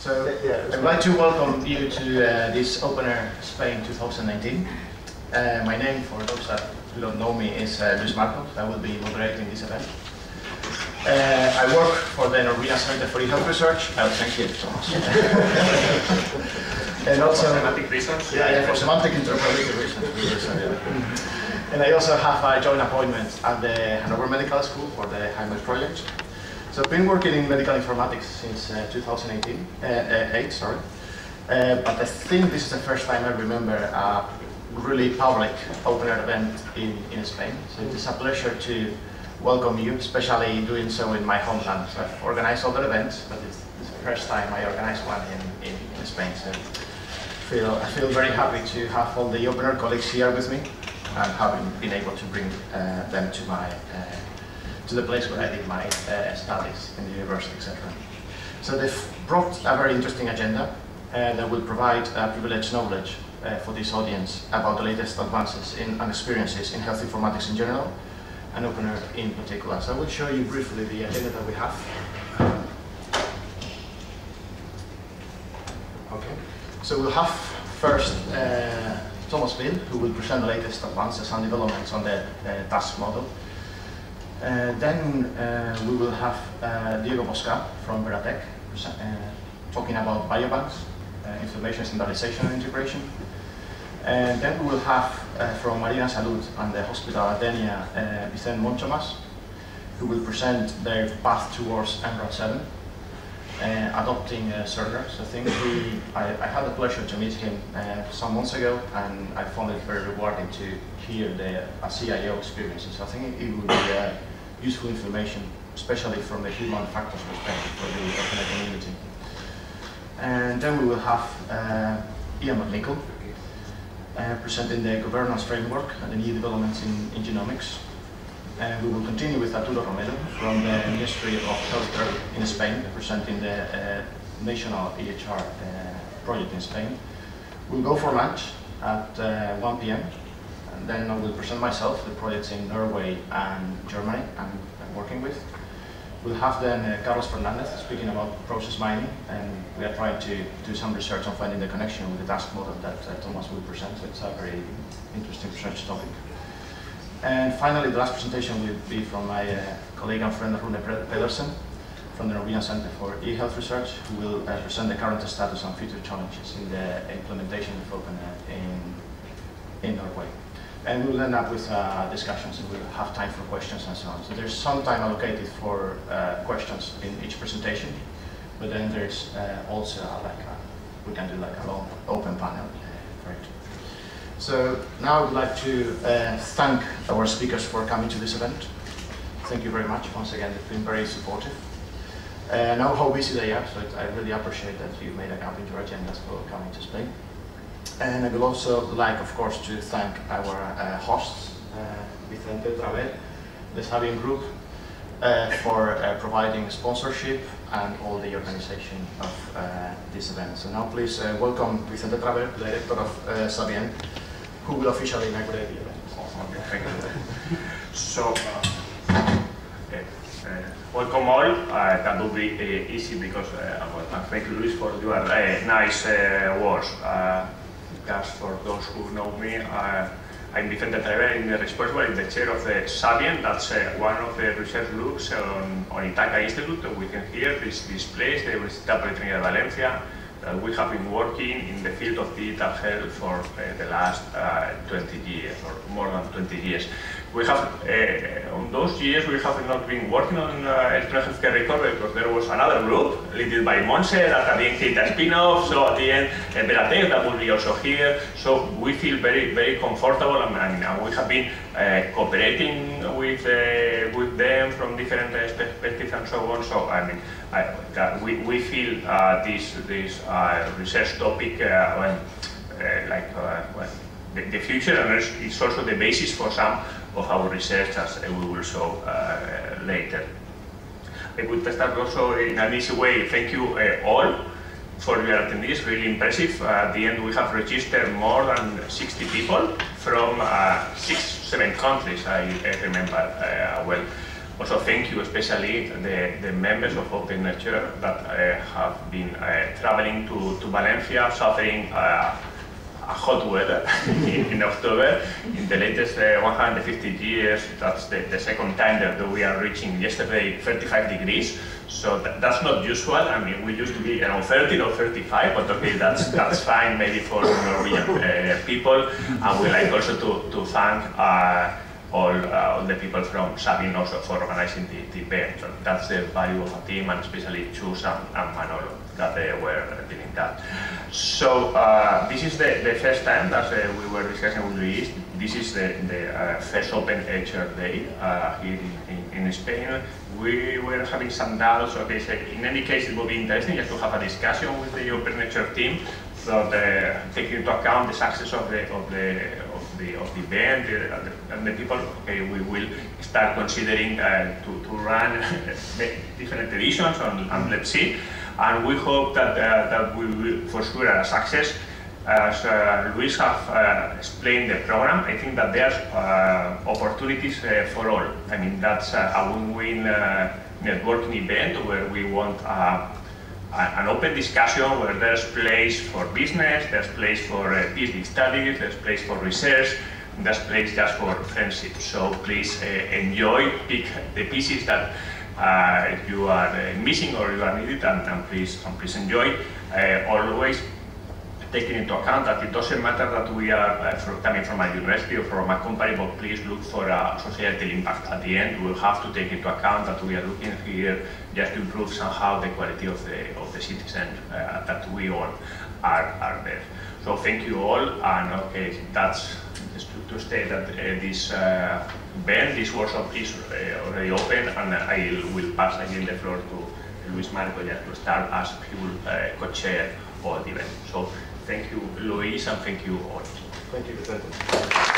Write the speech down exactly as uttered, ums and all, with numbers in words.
So I'd like to welcome you to uh, this Open Air Spain two thousand nineteen. Uh, my name, for those that don't know me, is uh, Luis Marcos. I will be moderating this event. Uh, I work for the Norwegian Center for E-Health Research. Oh, thank you so much. And also, for semantic reasons? Yeah, yeah, for semantic interpretability reasons. And I also have a joint appointment at the Hanover Medical School for the HIMERS project. So I've been working in medical informatics since uh, two thousand eighteen, uh, uh, eight, sorry. Uh, but I think this is the first time I remember a really public open air event in, in Spain. So it is a pleasure to welcome you, especially doing so in my homeland. So I've organized other events, but it's, it's the first time I organized one in, in, in Spain. So I feel, I feel very happy to have all the open air colleagues here with me and having been able to bring uh, them to my uh, to the place where I did my uh, studies in the university, et cetera. So they've brought a very interesting agenda uh, that will provide uh, privileged knowledge uh, for this audience about the latest advances in and experiences in health informatics in general, and open air in particular. So I will show you briefly the agenda that we have. Okay. So we'll have first uh, Thomas Bill, who will present the latest advances and developments on the uh, task model. Uh, then uh, we will have uh, Diego Bosca from Veratech uh, talking about biobanks, uh, information standardization and integration. And then we will have uh, from Marina Salud and the Hospital Atenia, uh, Vicente Monchomas, who will present their path towards N R O D seven, uh, adopting uh, Cerner. So I think we, I, I had the pleasure to meet him uh, some months ago, and I found it very rewarding to hear the uh, C I O experiences. So I think it, it would be uh, useful information, especially from the human factors perspective for the open air community. And then we will have uh, Ian McNichol uh, presenting the governance framework and the new developments in, in genomics. And we will continue with Arturo Romero from the Ministry of Healthcare in Spain, presenting the uh, national E H R uh, project in Spain. We'll go for lunch at uh, one P M And then I will present myself, the projects in Norway and Germany I'm working with. We'll have then uh, Carlos Fernandez speaking about process mining, and we are trying to do some research on finding the connection with the task model that uh, Thomas will present. So it's a very interesting research topic. And finally, the last presentation will be from my uh, colleague and friend Rune Pedersen from the Norwegian Center for E-Health Research, who will uh, present the current status and future challenges in the implementation of open air in, in Norway. And we will end up with uh, discussions, and we'll have time for questions and so on. So there's some time allocated for uh, questions in each presentation, but then there's uh, also uh, like a, we can do like a long open panel uh, for it. So now I would like to uh, thank our speakers for coming to this event. Thank you very much. Once again, they've been very supportive. Uh, I know how busy they are, so I really appreciate that you made a gap in your agendas for coming to Spain. And I would also like, of course, to thank our uh, hosts, uh, Vicente Traver, the Sabien Group, uh, for uh, providing sponsorship and all the organization of uh, this event. So now please uh, welcome Vicente Traver, Director of uh, Sabien, who will officially inaugurate the event. Okay, thank you. So, uh, uh, welcome all. Uh, that will be uh, easy because uh, well, thank you, Luis, for your uh, nice uh, words. Uh, Just for those who know me, uh, I'm Vicente Traver. I'm responsible in the chair of the Sabien. That's uh, one of the research groups on, on Itaca Institute. We can hear this, this place, the Universitat Politécnica de Valencia. Uh, we have been working in the field of digital health for uh, the last uh, twenty years, or more than twenty years. We have, uh, on those years, we have not been working on uh, electronic healthcare record because there was another group, led by Monse, that at the end did a spin-off, so at the end, uh, Veratech, that will be also here. So we feel very, very comfortable, and, and we have been uh, cooperating with, uh, with them from different uh, perspectives and so on. So, I mean, I, we, we feel uh, this, this uh, research topic, uh, when, uh, like, uh, well, the, the future, and it's also the basis for some of our research, as we will show uh, later. I would start also in an easy way. Thank you uh, all for your attendees, really impressive. Uh, at the end, we have registered more than sixty people from uh, six, seven countries, I, I remember uh, well. Also, thank you especially the, the members of Open Nature that uh, have been uh, traveling to, to Valencia, suffering uh, a hot weather in, in October. In the latest uh, one hundred fifty years, that's the, the second time that we are reaching yesterday thirty-five degrees. So that, that's not usual. I mean, we used to be around thirty or thirty-five, but okay, that's that's fine maybe for Norwegian uh, people. And we like also to, to thank uh, all, uh, all the people from Sabine also for organizing the, the event. So that's the value of a team, and especially Chus and, and Manolo that they were doing that. So uh, this is the, the first time that uh, we were discussing with Luis. This is the, the uh, first Open H R Day uh, here in, in, in Spain. We were having some doubts. Okay, so in any case, it will be interesting just to have a discussion with the Open H R team, so the, taking into account the success of the of the of the of the event uh, and the people. Okay, we will start considering uh, to to run different editions, and, and let's see. And we hope that uh, that we will for sure a success. As uh, Luis have uh, explained the program, I think that there's uh, opportunities uh, for all. I mean, that's uh, a win-win uh, networking event where we want uh, an open discussion where there's place for business, there's place for uh, PhD studies, there's place for research, there's place just for friendship. So please uh, enjoy, pick the pieces that uh, you are uh, missing or you are needed, and, and please and please enjoy. Uh, always taking into account that it doesn't matter that we are uh, from, coming from a university or from a company, but please look for a societal impact. At the end, we'll have to take into account that we are looking here just to improve somehow the quality of the of the citizens uh, that we all are, are there. So thank you all, and okay, that's just to, to state that uh, this uh, event, this workshop is uh, already open, and I will pass again the floor to Luis Marco just to start, as he will uh, co-chair all the event. So thank you, Luis, and thank you all. Thank you, Vicente.